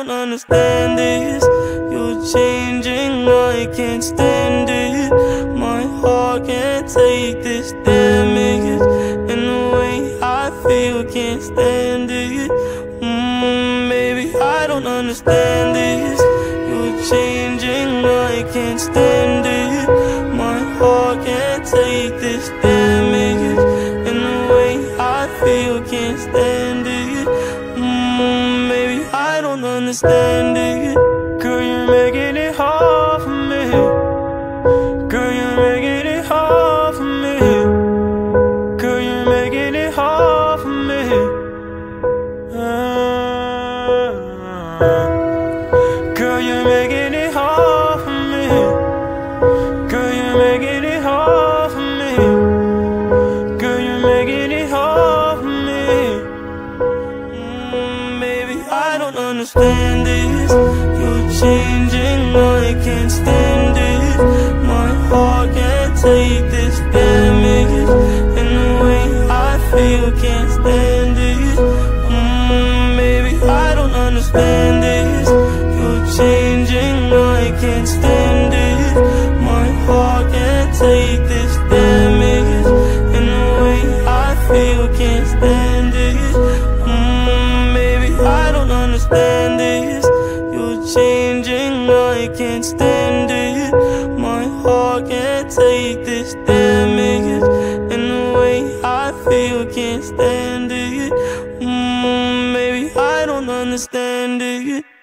don't understand this. You're changing, I can't stand it. My heart can't take this damage, and the way I feel, can't stand it. Maybe I don't understand this. You're changing, I can't stand it. My heart can't take this damage, and the way I feel, can't stand it. Maybe I don't understand it. Girl, you're making it hard for me. Girl, you're making it hard for me. Girl, you're making it hard for me. Girl, you're making it hard for me. Girl, you're making it hard for me. Girl, you're making it hard for me. Maybe I don't understand this. You're changing, I can't stand it. My heart can't take this damage, and the way I feel, can't stand it. Maybe I don't understand this. You're changing, I can't stand it. My heart can't take this damage, and the way I feel, can't stand it. Maybe I don't understand this. You're changing, I can't stand it. My heart can't take this damage, and the way I feel, can't stand it. Maybe I don't understand it.